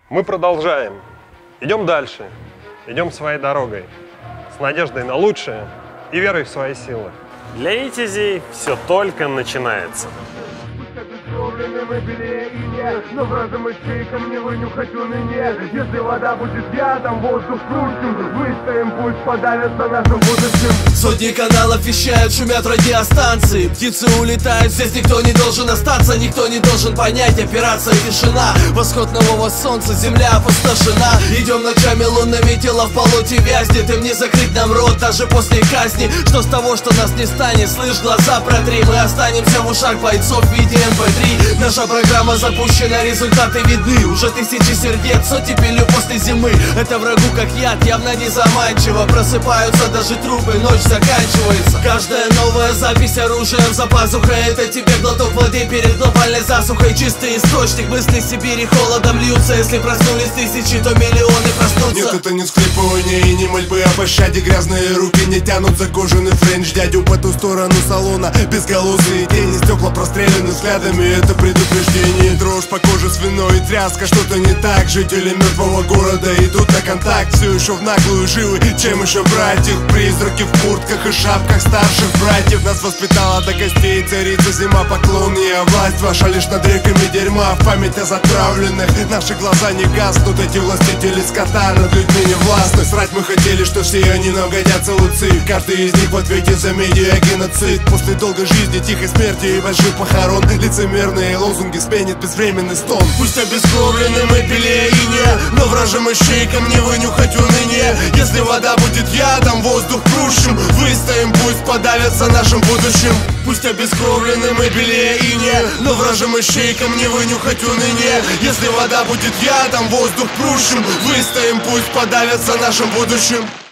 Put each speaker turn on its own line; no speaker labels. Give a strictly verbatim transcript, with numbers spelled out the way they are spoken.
Мы продолжаем. Идем дальше. Идем своей дорогой. С надеждой на лучшее и верой в свои силы.
Для Итязей все только начинается.
Но в разум ищейкам не вынюхать уныне. Если вода будет ядом, воздух крутим. Выстоим, пусть подавятся нашим будущим.
Сотни каналов вещают, шумят радиостанции. Птицы улетают, здесь никто не должен остаться. Никто не должен понять, операция тишина. Восход нового солнца, земля опустошена. Идем ночами лунными, тело в болоте вязнет. Им не закрыть нам рот даже после казни. Что с того, что нас не станет? Слышь, глаза протри. Мы останемся в ушах бойцов в виде эм пэ три. Наша программа запущена, результаты видны. Уже тысячи сердец, сотни пилю после зимы. Это врагу как яд, явно не заманчиво. Просыпаются даже трупы, ночь заканчивается. Каждая новая запись оружием за пазухой. Это тебе глоток воды перед глобальной засухой. Чистый источник мыслей Сибири холодом льются. Если проснулись тысячи, то миллионы проснутся.
Нет, это не всхлипывание и не мольбы о пощаде. Грязные руки не тянут за кожаный френч дядю по ту сторону салона. Безголосые тени, стекла простреляны взглядами. Это предупреждение. Дрожь по коже, свиной тряска, что-то не так. Жители мертвого города идут на контакт. Все еще в наглую живы, чем еще брать их? Призраки в куртках и шапках старших братьев. Нас воспитала до костей царица зима, поклонная власть ваша лишь над реками дерьма. В память о затравленных наши глаза не гаснут. Эти властители скота над людьми не властны. Срать мы хотели, что все они нам годятся луцы. Каждый из них в ответе за медиа геноцид. После долгой жизни, тихой смерти и больших похорон лицемерные лозунги сменит безвременный стон.
Пусть обескровлены мы белее иния, но вражим ищейкам не вынюхать уныние. Если вода будет ядом, воздух крушим. Выстоим, пусть подавятся нашим будущим. Пусть обескровлены мы белее иния, но вражим ищейкам не вынюхать уныние. Если вода будет ядом, воздух крушим. Выстоим, пусть подавятся нашим будущим.